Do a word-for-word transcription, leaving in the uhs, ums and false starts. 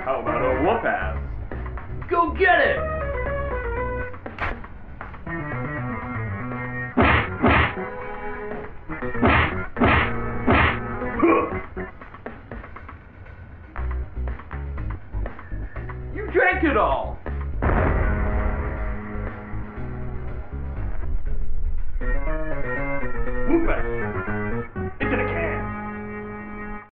How about a whoop ass? Go get it! You drank it all!